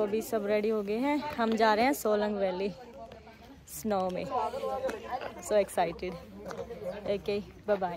अभी सब रेडी हो गए हैं, हम जा रहे हैं सोलंग वैली स्नो में। So excited. Okay bye bye.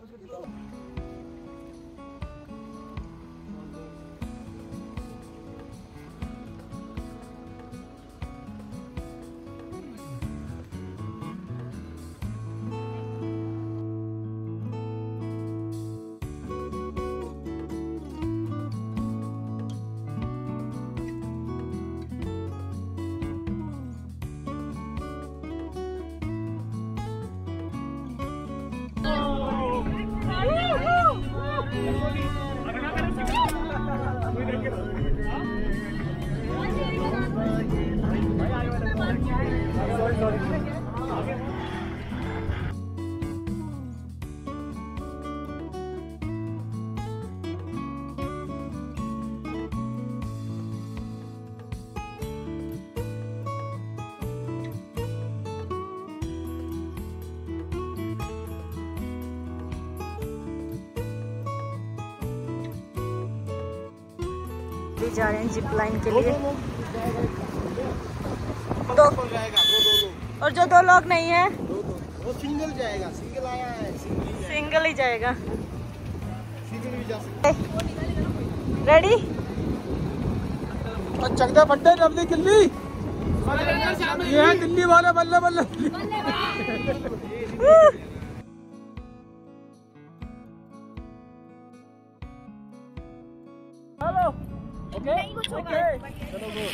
जा रहे हैं जिप लाइन के लिए। दो और जो 2 लोग नहीं है वो सिंगल जाएगा। सिंगल आया है, सिंगल ही जाएगा। सिंगल भी जा सकता है। रेडी? और चकदा फट्टे नब्दी किल्ली ये है दिल्ली वाले। बल्ले बल्ले हेलो। नहीं कुछ होगा। चलो गो।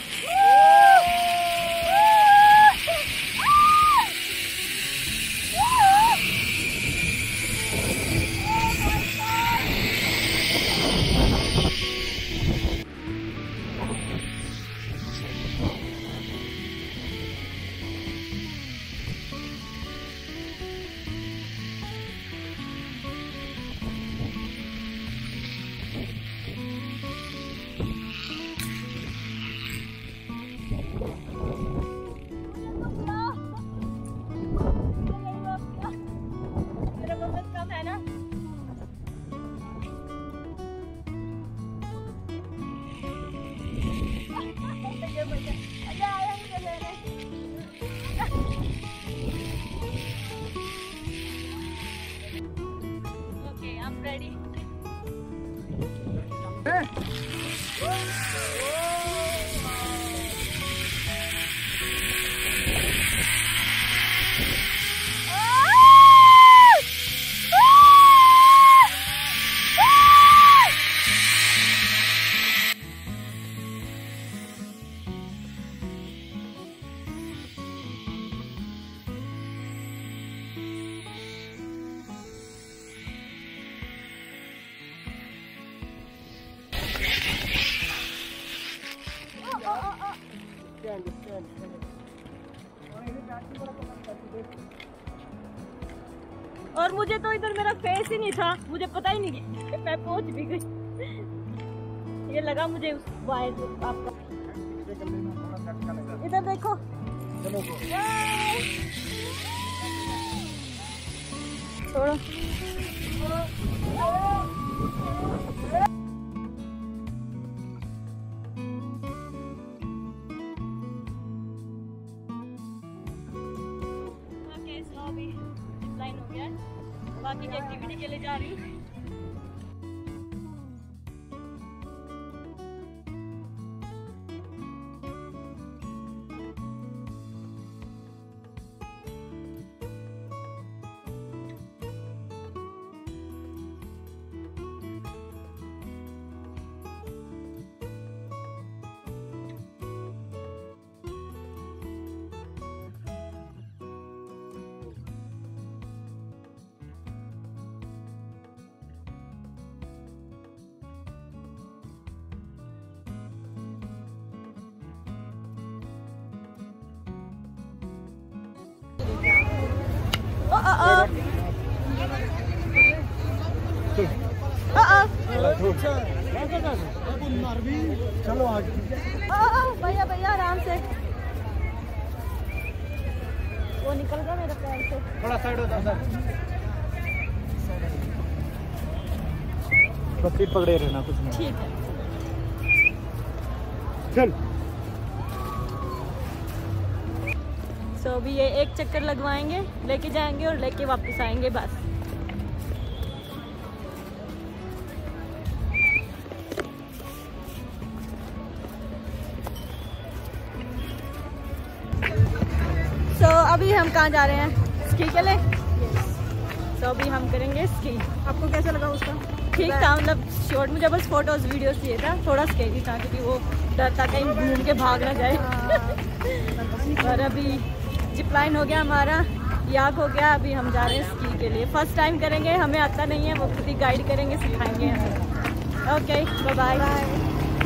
और मुझे तो इधर मेरा फेस ही नहीं था, मुझे पता ही नहीं कि मैं पहुंच भी गई। ये लगा मुझे उस वायर आपका। इधर देखो। छोड़ो। बाकी की एक्टिविटी के लिए जा रही हूँ। चलो आगे। भैया भैया आराम से। वो निकल गया मेरे पैर से। थोड़ा साइड हो जाओ सर। बस सीट पकड़े रहना, कुछ नहीं। ठीक है। चल। सो अभी ये एक चक्कर लगवाएंगे, लेके जाएंगे और लेके वापस आएंगे बस। सो अभी हम कहाँ जा रहे हैं? स्की के लिए। तो अभी हम करेंगे स्की। आपको कैसा लगा उसका? ठीक था, मतलब शॉर्ट मुझे बस फोटोज वीडियोस चाहिए था, थोड़ा स्केरी था क्योंकि वो डर था कहीं घूम के भाग ना जाए। और अभी जिपलाइन हो गया हमारा, याक हो गया, अभी हम जा रहे हैं स्की के लिए। फर्स्ट टाइम करेंगे, हमें आता नहीं है, वो खुद ही गाइड करेंगे, सिखाएंगे हमें। Okay, bye bye.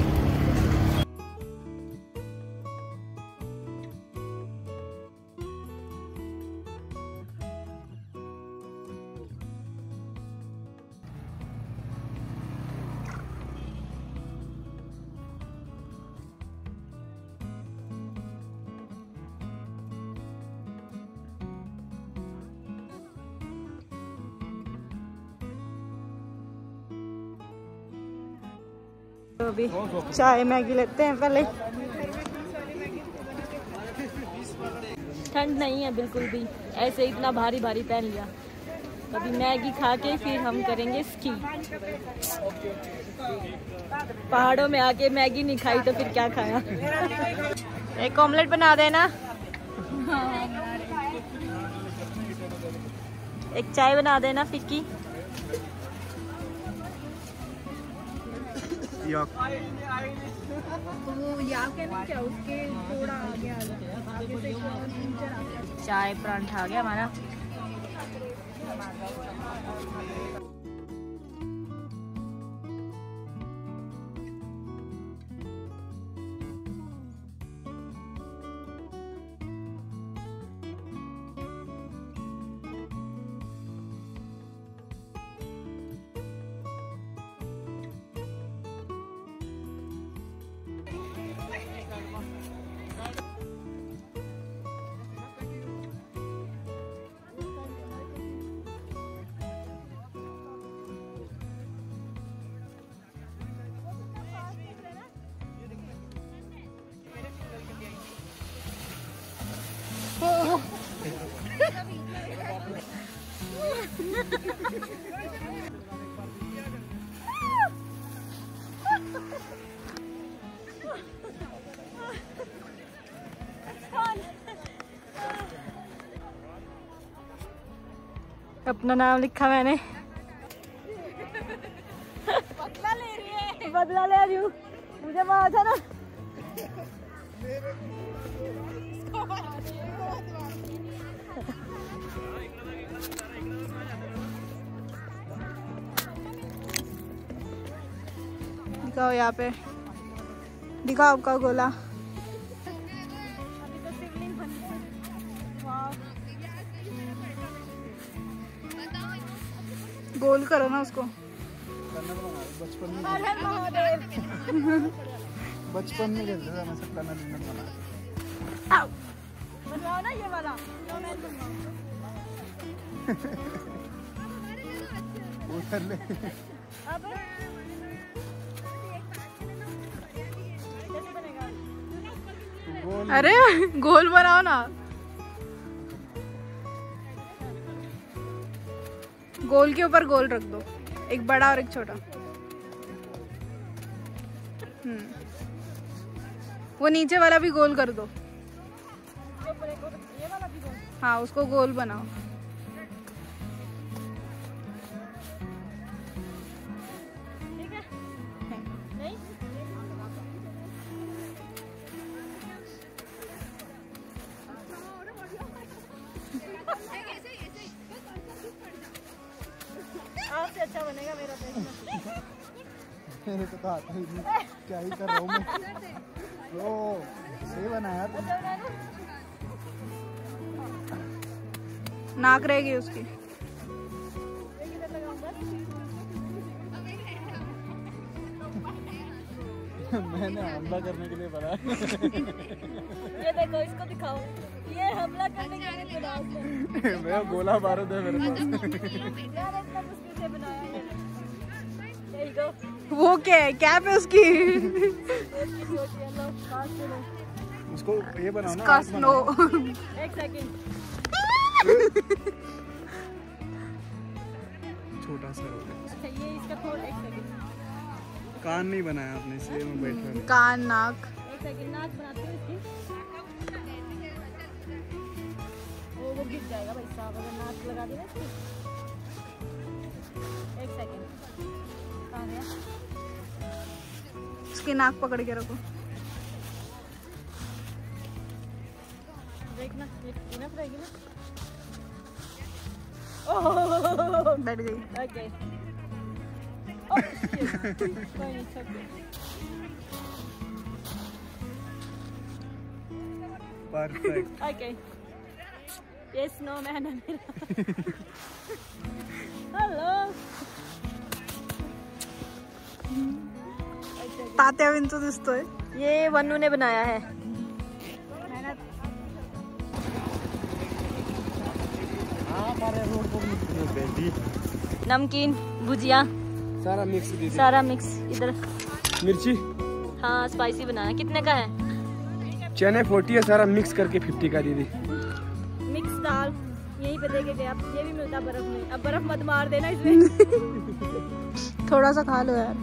तो अभी चाय मैगी लेते हैं पहले। ठंड नहीं है बिल्कुल भी, ऐसे इतना भारी भारी पहन लिया। अभी मैगी खा के फिर हम करेंगे स्की। पहाड़ों में आके मैगी नहीं खाई तो फिर क्या खाया। एक ऑमलेट बना देना, एक चाय बना देना फिक्की। वो याक है ना क्या, उसके थोड़ा आगे आ जाए, आगे से नीचे आ जाए। चाय परांठा आ गया हमारा। अपना नाम लिखा मैंने। बदला ले रही है। बदला ले रही हूँ, मुझे मारा था ना। दिखाओ यहाँ पे, दिखाओ आपका गोला। गोल करो ना उसको। बचपन में खेलते थे मैं सब करना बनवाओ ना ये वाला। उधर ले। अब कैसे बनेगा? गोल। अरे गोल बनाओ ना, गोल के ऊपर गोल रख दो, एक बड़ा और एक छोटा। वो नीचे वाला भी गोल कर दो। ये वाला भी गोल। हाँ, उसको गोल बनाओ। ठीक है? नहीं? आपसे अच्छा बनेगा मेरा पेज। मेरे को तो आता ही नहीं, क्या ही कर रहा हूँ मैं। ओ सही बना यार। नाक रहेगी उसकी। मैंने हमला करने के लिए बनाया। ये देखो, इसको दिखाओ, ये हमला करने के लिए बनाया उसने। मैं गोला बारूद है मेरे पास। यार इतना मुश्किल से बनाया है। There you go. वो क्या है, कैप है उसकी। उसको ये बनाओ ना, उसका स्नो। एक सेकंड। छोटा सा हो गया। अच्छा ये इसका थोड़ा, एक सेकंड। कान नहीं बनाया आपने, इसलिए मैं बैठ रहा हूँ। कान, नाक। एक सेकंड, नाक बनाते हो इसकी। वो गिर जाएगा भाई साहब अगर नाक लगा देना इसकी। एक सेकंड, कहाँ गया? उसकी नाक पकड़ के रखो। देखना ये इनफ रहेगी ना। बैठ गई। ओके। कोई नहीं, सब परफेक्ट। ओके। ये स्नोमैन है मेरा। हेलो। तात्या विंचू दिसतोय। ये वन्नू ने बनाया है। नमकीन, भुजिया, सारा मिक्स दीदी। सारा मिक्स। इधर मिर्ची, हाँ स्पाइसी बनाना। कितने का है? चने 40 है, सारा मिक्स करके 50 का दीदी। मिक्स दाल यहीं पे देके गए आप। ये भी मिलता बर्फ में। अब बर्फ मत मार देना इसमें। थोड़ा सा खा लो यार।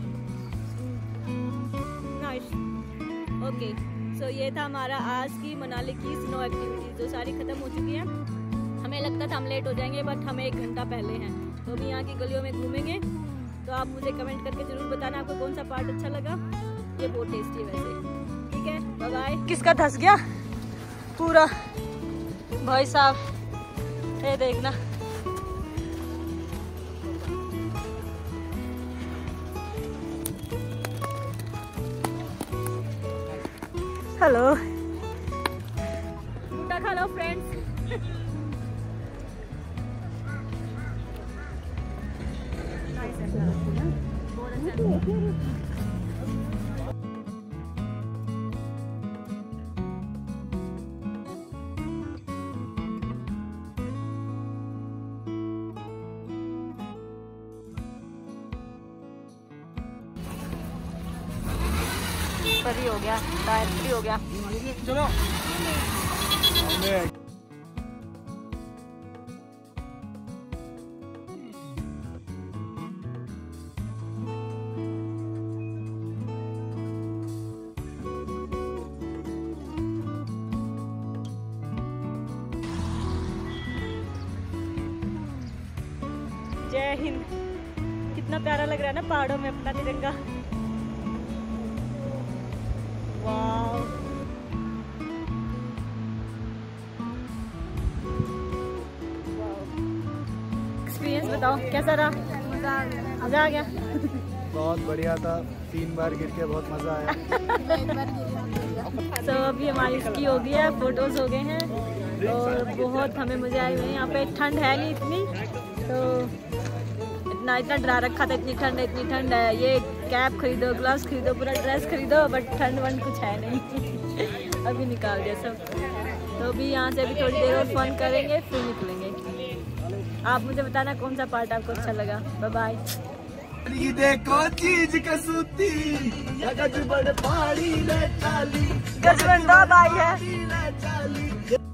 नाइस। ओके सो ये था हमारा आज की मनाली की स्नो एक्टिविटीज, जो सारी खत्म हो चुकी है। हमें लगता था हम लेट हो जाएंगे, बट हम 1 घंटा पहले हैं। तो अभी यहाँ की गलियों में घूमेंगे। तो आप मुझे कमेंट करके जरूर बताना आपको कौन सा पार्ट अच्छा लगा। ये बहुत टेस्टी है वैसे। ठीक है, बाय बाय। किसका धस गया पूरा भाई साहब, ये देखना। हेलो, बूटा खा लो फ्रेंड्स। फ्री हो गया, टायर फ्री हो गया। चलो जय हिंद। कितना प्यारा लग रहा है ना पहाड़ों में अपना तिरंगा। वाव। एक्सपीरियंस बताओ कैसा रहा? मजा आ गया। बहुत बढ़िया था, 3 बार गिर के बहुत मजा आया। तो अभी हमारी इसकी हो गई है, फोटोज हो गए हैं और बहुत हमें मजा आई हुई है। यहाँ पे ठंड है नहीं इतनी, तो इतना डरा रखा था, इतनी ठंड है। ये कैप खरीदो, ग्लव्स खरीदो, पूरा ड्रेस खरीदो, बट ठंड वंड कुछ है नहीं। अभी निकाल दिया सब। तो अभी यहाँ से अभी थोड़ी देर और फन करेंगे, फिर निकलेंगे। आप मुझे बताना कौन सा पार्ट आपको अच्छा लगा। Bye bye. देखो चीज कसूती गजबड़ पहाड़ी ले चाली, गजबंदा भाई है।